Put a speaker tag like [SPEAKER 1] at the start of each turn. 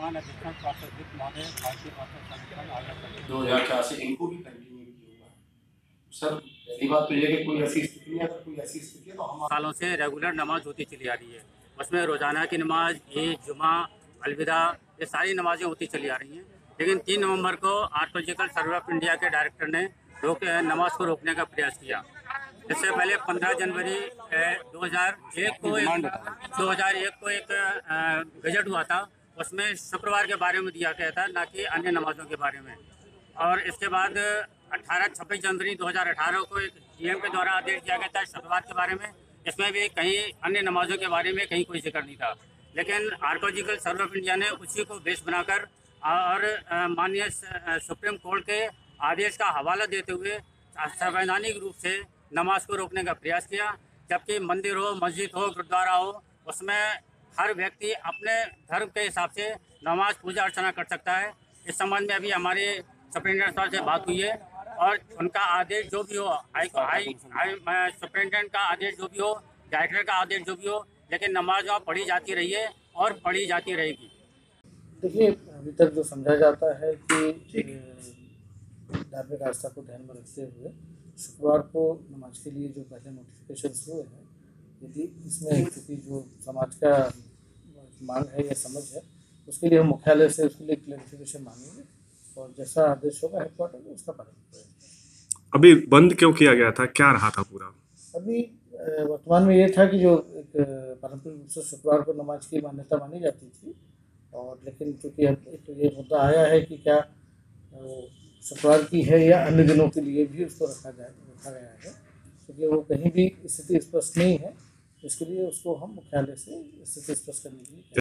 [SPEAKER 1] वर्तमान अध्यक्ष प्रोफेसर महोदय भारतीय औसत संगठन आयोजक
[SPEAKER 2] 2004 से इनको भी कंटिन्यू किया हुआ सर। पहली बात तो ये कि कोई ऐसी स्थिति है, अगर कोई ऐसी स्थिति है तो हम
[SPEAKER 1] सालों से रेगुलर नमाज होती चली आ रही है। उसमें रोजाना की नमाज, ईद, जुमा, अलविदा, ये सारी नमाजें होती चली आ रही हैं। लेकिन 3 नवंबर को आर्कोलॉजिकल सर्वे ऑफ इंडिया के डायरेक्टर ने नमाज को रोकने का प्रयास किया। इससे पहले 15 जनवरी 2001 को एक गजट हुआ था। उसमें शुक्रवार के बारे में दिया गया था, ना कि अन्य नमाजों के बारे में। और इसके बाद 26 जनवरी 2018 को एक जीएम के द्वारा आदेश दिया गया था शुक्रवार के बारे में। इसमें भी कहीं अन्य नमाजों के बारे में कहीं कोई जिक्र नहीं था। लेकिन आर्कोलॉजिकल सर्वे ऑफ इंडिया ने उसी को बेस बनाकर और माननीय सुप्रीम कोर्ट के आदेश का हवाला देते हुए संवैधानिक रूप से नमाज को रोकने का प्रयास किया। जबकि मंदिर हो, मस्जिद हो, गुरुद्वारा हो, उसमें हर व्यक्ति अपने धर्म के हिसाब से नमाज पूजा अर्चना कर सकता है। इस संबंध में अभी हमारे सुप्रिंटेंडेंट साहब से बात हुई है और उनका आदेश जो भी हो, सुप्रिंटेंडेंट का आदेश जो भी हो, डायरेक्टर का आदेश जो भी हो, लेकिन नमाज वहाँ पढ़ी जाती रही है और पढ़ी जाती रहेगी।
[SPEAKER 3] देखिए, अभी तक जो समझा जाता है कि धार्मिक आस्था को ध्यान में रखते हुए शुक्रवार को नमाज के लिए जो पहले नोटिफिकेशन हुए हैं, यदि इसमें क्योंकि जो समाज का मांग है या समझ है, उसके लिए हम मुख्यालय से उसके लिए क्लैरिफिकेशन मांगेंगे और जैसा आदेश होगा हेडक्वार्टर में उसका पालन करेंगे।
[SPEAKER 4] अभी बंद क्यों किया गया था, क्या रहा था पूरा?
[SPEAKER 3] अभी वर्तमान में ये था कि जो एक पारंपरिक रूप से शुक्रवार को नमाज की मान्यता मानी जाती थी, और लेकिन चूँकि अब एक ये मुद्दा आया है कि क्या शुक्रवार की है या अन्य दिनों के लिए भी उसको रखा गया है, क्योंकि वो कहीं भी स्थिति स्पष्ट नहीं है, इसके लिए उसको हम मुख्यालय से स्थिति स्पष्ट करने के लिए